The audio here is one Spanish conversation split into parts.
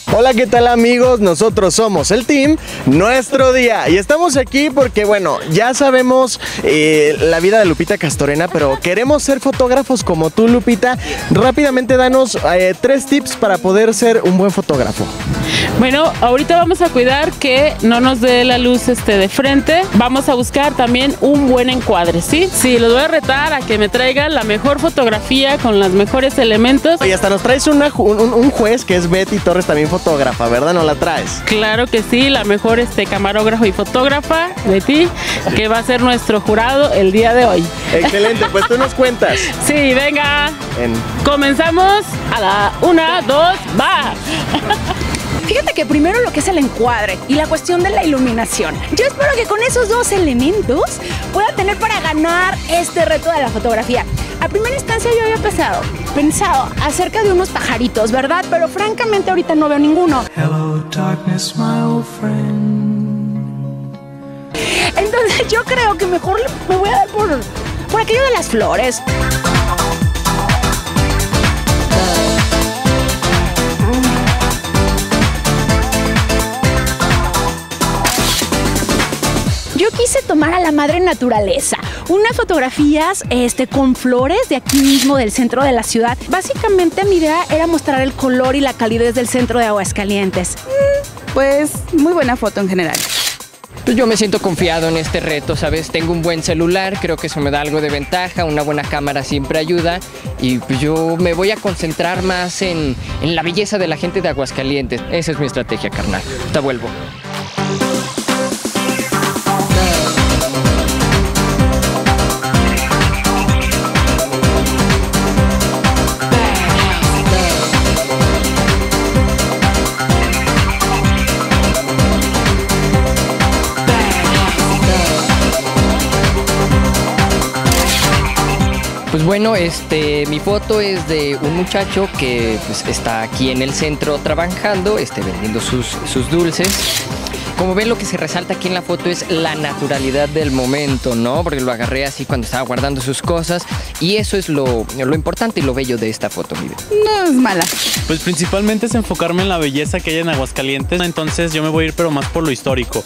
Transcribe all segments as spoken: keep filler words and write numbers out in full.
Hola, ¿qué tal amigos? Nosotros somos el team Nuestro Día y estamos aquí porque, bueno, ya sabemos eh, la vida de Lupita Castorena, pero queremos ser fotógrafos como tú, Lupita. Rápidamente danos eh, tres tips para poder ser un buen fotógrafo. Bueno, ahorita vamos a cuidar que no nos dé la luz este de frente. Vamos a buscar también un buen encuadre, ¿sí? Sí, los voy a retar a que me traigan la mejor fotografía con los mejores elementos. Y hasta nos traes una, un, un juez que es Betty Torres, también fotógrafa, ¿verdad? ¿No la traes? Claro que sí, la mejor este, camarógrafo y fotógrafa, Betty, que va a ser nuestro jurado el día de hoy. Excelente, pues tú nos cuentas. Sí, venga. En... Comenzamos a la una, dos, va. Fíjate que primero lo que es el encuadre y la cuestión de la iluminación. Yo espero que con esos dos elementos pueda tener para ganar este reto de la fotografía. A primera instancia yo había pensado, pensado acerca de unos pajaritos, ¿verdad? Pero francamente ahorita no veo ninguno. Hello, darkness, my old friend. Entonces yo creo que mejor me voy a dar por, por aquello de las flores. Yo quise tomar a la madre naturaleza, unas fotografías este, con flores de aquí mismo del centro de la ciudad. Básicamente mi idea era mostrar el color y la calidez del centro de Aguascalientes. Mm, pues muy buena foto en general. Pues yo me siento confiado en este reto, ¿sabes? Tengo un buen celular, creo que eso me da algo de ventaja, una buena cámara siempre ayuda y pues yo me voy a concentrar más en, en la belleza de la gente de Aguascalientes. Esa es mi estrategia, carnal. Te vuelvo. Pues bueno, este, mi foto es de un muchacho que pues, está aquí en el centro trabajando, este, vendiendo sus, sus dulces. Como ven, lo que se resalta aquí en la foto es la naturalidad del momento, ¿no? Porque lo agarré así cuando estaba guardando sus cosas y eso es lo, lo importante y lo bello de esta foto, mi vida. No es mala. Pues principalmente es enfocarme en la belleza que hay en Aguascalientes, entonces yo me voy a ir pero más por lo histórico.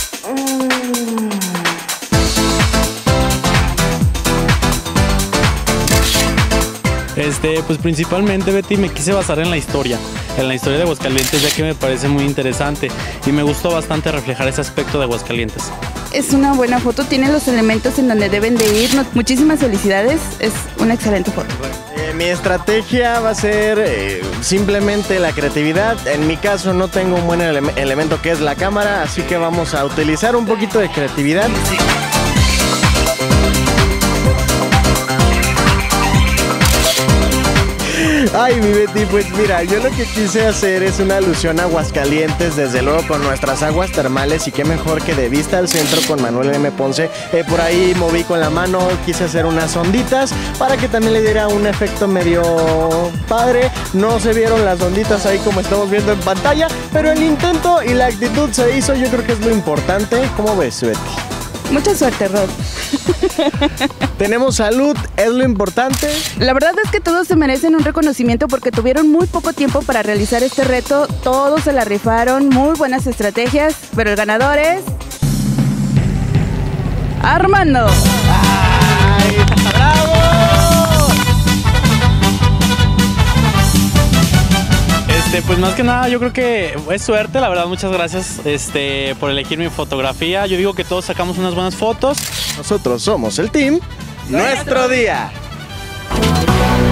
Este, pues principalmente, Betty, me quise basar en la historia, en la historia de Aguascalientes, ya que me parece muy interesante y me gustó bastante reflejar ese aspecto de Aguascalientes. Es una buena foto, tiene los elementos en donde deben de ir. Muchísimas felicidades, es una excelente foto. Eh, mi estrategia va a ser eh, simplemente la creatividad. En mi caso no tengo un buen ele elemento que es la cámara, así que vamos a utilizar un poquito de creatividad. Sí. Ay, mi Betty, pues mira, yo lo que quise hacer es una alusión a Aguascalientes, desde luego con nuestras aguas termales y qué mejor que de vista al centro con Manuel M. Ponce. Eh, por ahí moví con la mano, quise hacer unas onditas para que también le diera un efecto medio padre. No se vieron las onditas ahí como estamos viendo en pantalla, pero el intento y la actitud se hizo, yo creo que es lo importante. ¿Cómo ves, Betty? Mucha suerte, Rod. Tenemos salud, es lo importante. La verdad es que todos se merecen un reconocimiento porque tuvieron muy poco tiempo para realizar este reto. Todos se la rifaron, muy buenas estrategias, pero el ganador es... Armando. ¡Ay, bravo! Este, pues más que nada yo creo que es suerte, la verdad, muchas gracias este, por elegir mi fotografía. Yo digo que todos sacamos unas buenas fotos. Nosotros somos el team Nuestro Día.